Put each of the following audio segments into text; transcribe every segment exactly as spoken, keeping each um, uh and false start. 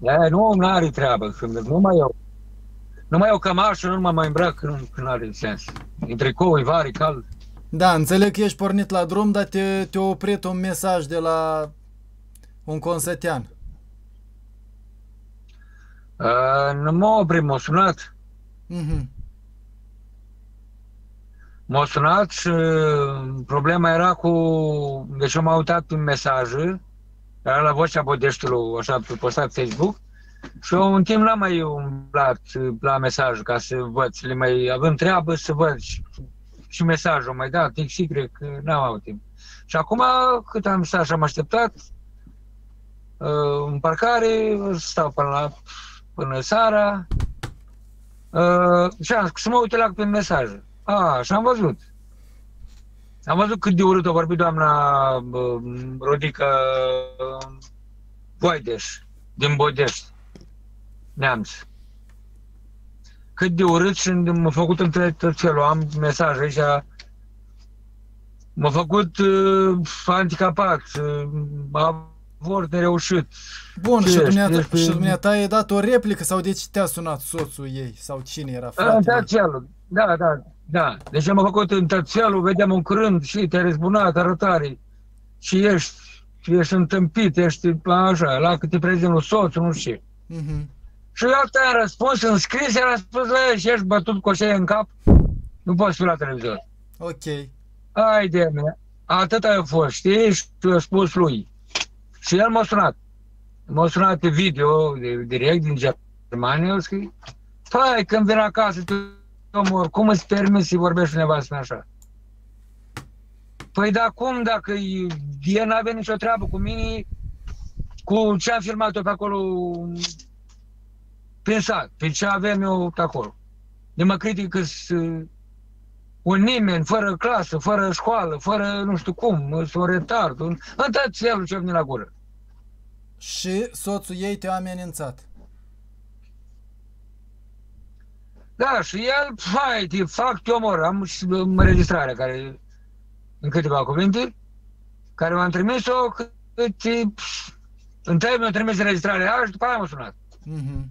E, nu, nu are treabă. Nu mai iau. Nu mai iau cămașă, nu mă mai îmbrac, nu, nu are sens. În tricou, e vară, e cald. Da, înțeleg că ești pornit la drum, dar te, te-a oprit un mesaj de la un consătean. Uh, nu m-a oprit, m-a sunat. Mhm. M-a sunat și problema era cu... Deci m-a uitat în mesaje, era la Vocea Bodeștiului, așa, pe postat Facebook, și eu în timp n-am mai umblat la mesaj ca să văd, să le mai avem treabă să văd și, și mesajul mai dat, X Y, că n-am avut timp. Și acum, cât am stat și am așteptat, în parcare, stau până la până seara, și am să mă uit la pe mesaje. A, și am văzut. Am văzut cât de urât a vorbit doamna Rodica Voideș, din Bodești, Neamț. Cât de urât și m-a făcut între tot felul. Am mesaj aici. M-a făcut uh, handicapat, uh, avort nereușit. Bun, și, și dumneata, despre... și dumneata ai dat o replică sau de ce te-a sunat soțul ei? Sau cine era fratele? În tățelul, da, da, da. Deci am făcut în tățelul, vedeam un curând și te-ai răzbunat, arătare. Și ești, ești întâmpit, ești așa, la cât te prezint soțul, nu știu. Mm-hmm. Și eu te-am răspuns în scris, i-am răspuns la el și ești bătut cu oșeie în cap, nu poți fi la televizor. Ok. Hai de mine, atât a fost, știi? Și eu spus lui. Și el m-a sunat. M-a sunat pe video, de, direct din Germania, eu scris, păi, când vin acasă, te omor, cum îți permiți să vorbești nevastă așa? Păi, dar cum, dacă el n-avea nicio treabă cu mine, cu ce am filmat eu pe acolo, prin sat, pe ce avem eu pe acolo. De mă critică un nimeni, fără clasă, fără școală, fără nu știu cum, sunt retard, în tot felul ce vine la gură. Și soțul ei te-a amenințat. Da, și el, hai, te fac, te omor. Am și înregistrarea care, în câteva cuvinte, care m-am trimis-o, că întâi mi-a trimis înregistrarea aia și după aia m-a sunat. Mm-hmm.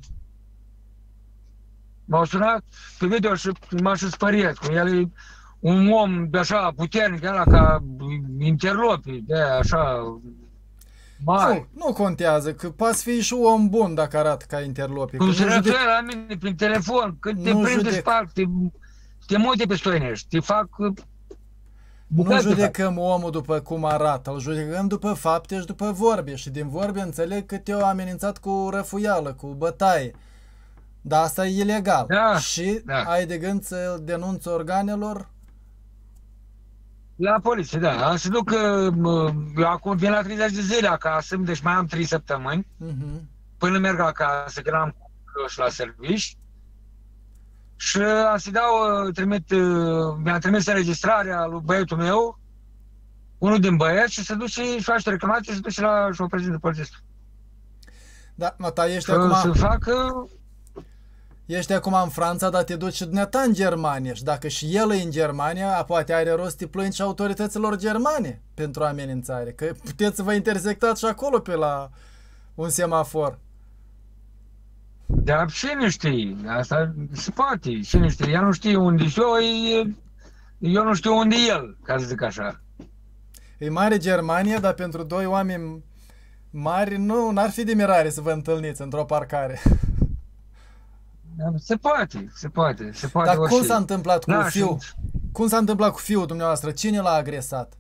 M-au sunat pe video și m-a și spăriet, cum el e un om de așa puternic, ăla ca interlopi, de așa mare. Nu, nu contează, că poți fi și om bun dacă arată ca interlopi. Cum se referă la mine prin telefon, când te prind de spart, te, te mute pe stoinești, te fac... Nu judecăm omul după cum arată, îl judecăm după fapte și după vorbe. Și din vorbe înțeleg că te-au amenințat cu răfuială, cu bătaie. Dar asta e ilegal. Da, și da. Ai de gând să denunți organelor? La poliție, da. Am să duc, eu acum vin la treizeci de zile acasă, deci mai am trei săptămâni, uh-huh. Până merg acasă, că n-am și la servici. Și am să-i dau, trimit, mi-am trimis înregistrarea lui băietul meu, unul din băieți, și se duce și face reclamație și se duce la și o prezintă polițistul. Da, mă, ta ești să, acum... Să facă... Ești acum în Franța, dar te duci și dumneata în Germania. Și dacă și el e în Germania, poate are rost să te plângi și autorităților germane pentru amenințare. Că puteți să vă intersectați și acolo pe la un semafor. Dar cine știe? Asta se poate. Cine știe? El nu știe unde și eu, eu nu știu unde e el, ca să zic așa. E mare Germania, dar pentru doi oameni mari nu n-ar fi de mirare să vă întâlniți într-o parcare. Se poate, se poate, se poate. Dar orice. cum s-a întâmplat cu da, fiul? Și... Cum s-a întâmplat cu fiul dumneavoastră? Cine l-a agresat?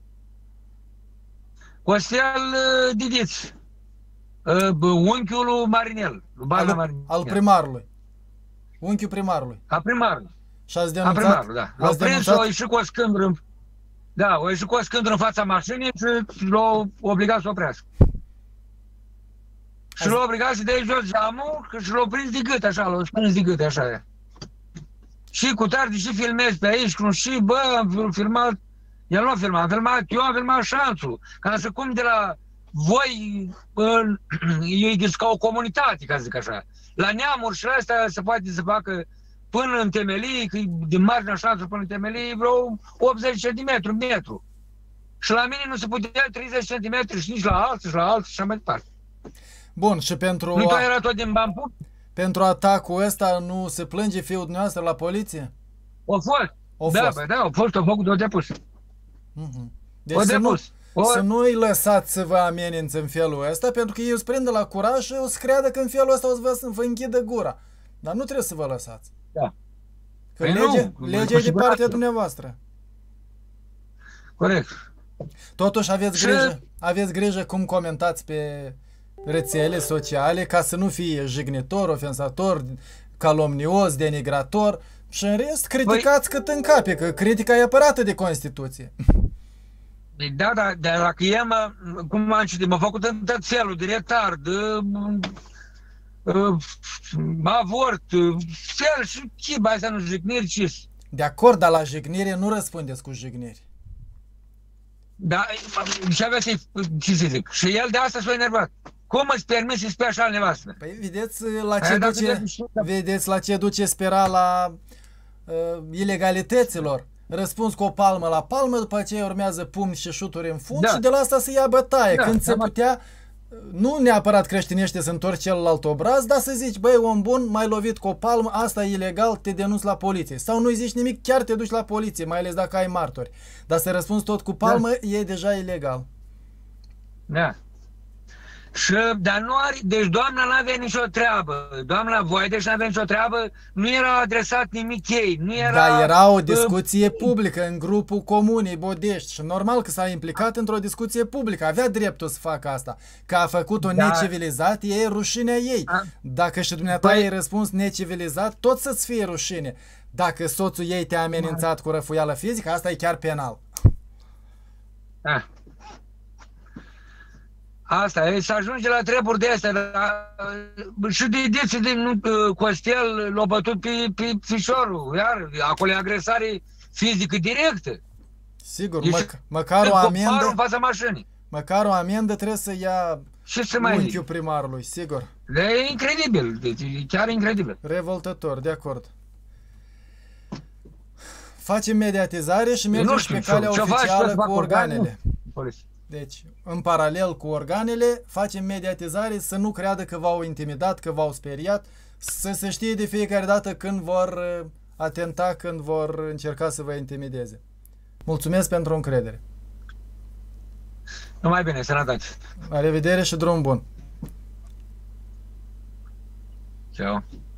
Costel Didiț, unchiul lui Marinel, lui al, Marinel. Al primarului. Unchiul primarului. A primarului. Și ați denunțat? A primarul, da. L-au prins, o ieșit cu o scândură în... Da, o ieșit cu o scândură în fața mașinii și l-au obligat să oprească. Și l-au obligat să dea jos geamul și l-au prins de gât, așa, l-au prins de gât, așa. Și cu tare, și filmez pe aici, cum și, bă, am filmat, el nu a filmat, am filmat, eu am filmat șanțul, ca să cum de la voi, bă, eu îi ca o comunitate, ca să zic așa. La neamuri și la astea se poate să facă până în temelii, că din marginea șanțului până în temelii, vreo optzeci centimetri, un metru. Și la mine nu se putea treizeci centimetri și nici la alții și la alții și așa mai departe. Bun, și pentru, Nu a, tot era tot din bani publici? pentru atacul ăsta nu se plânge fiul dumneavoastră la poliție? O fost. O da, fost. bă, da, o fost, o făcut, o depus. Mhm. Deci O să nu, depus. O... să nu îi lăsați să vă amenințe în felul ăsta, pentru că ei îți prinde la curaj și o să creadă că în felul ăsta o să vă, să vă închidă gura. Dar nu trebuie să vă lăsați. Da. Că Păi lege, nu, legea cu e de partea siguranță. dumneavoastră. Corect. Totuși aveți Și- grijă, aveți grijă cum comentați pe rețele sociale ca să nu fie jignitor, ofensator, calomnios, denigrator și în rest criticați cât în cape, că critica e apărată de Constituție. Da, da, dar dacă e, mă, cum am citit, m-a făcut în tot felul, de retard, de, uh, avort, uh, fel și chiba astea, nu jigniri, ce De acord, dar la jignire nu răspundeți cu jigniri. Da, și avea să-i, ce să zic, și el de asta s-a enervat. Cum îți permis să spui așa nevastă? Păi vedeți la ce Aia dacă duce, te- vedeți la ce duce spirala uh, ilegalităților. Răspuns cu o palmă la palmă, după aceea urmează pumni și șuturi în fund Da. și de la asta se ia bătaie. Da, Când se am- putea, nu neapărat creștinește să întorci celălalt obraz, dar să zici, băi, om bun, m-ai lovit cu o palmă, asta e ilegal, te denunți la poliție. Sau nu-i zici nimic, chiar te duci la poliție, mai ales dacă ai martori. Dar să răspunzi tot cu palmă, e deja ilegal. Da. Și, dar nu are, deci doamna n-avea nicio treabă. Doamna Voideș n-avea nicio treabă, nu era adresat nimic ei, nu era... Dar era o uh, discuție publică în grupul Comunei Bodești și normal că s-a implicat într-o discuție publică. Avea dreptul să facă asta. Că a făcut-o Da. necivilizat, e rușinea ei. A- Dacă și dumneata Păi- ai răspuns necivilizat, tot să-ți fie rușine. Dacă soțul ei te-a amenințat cu răfuială fizică, asta e chiar penal. Ah. Asta e, să ajunge la treburi de astea, dar uh, și de deții de nu, uh, Costel l-a bătut pe, pe fișorul, iar acolo e agresare fizică directă. Sigur, Deci, măc măcar o Coparul amendă, în fața mașinii. măcar o amendă trebuie să ia Ce să mai unchiul zic? primarului, sigur. Dar e incredibil, deci e chiar incredibil. Revoltător, de acord. Facem mediatizare și Eu mergem nu și știu, pe calea ce faci, oficială să fac cu organele? organele. Poliție. Deci, în paralel cu organele, facem mediatizare să nu creadă că v-au intimidat, că v-au speriat, să se știe de fiecare dată când vor uh, atenta, când vor încerca să vă intimideze. Mulțumesc pentru încredere. Numai bine, sănătate. La revedere și drum bun! Ciao.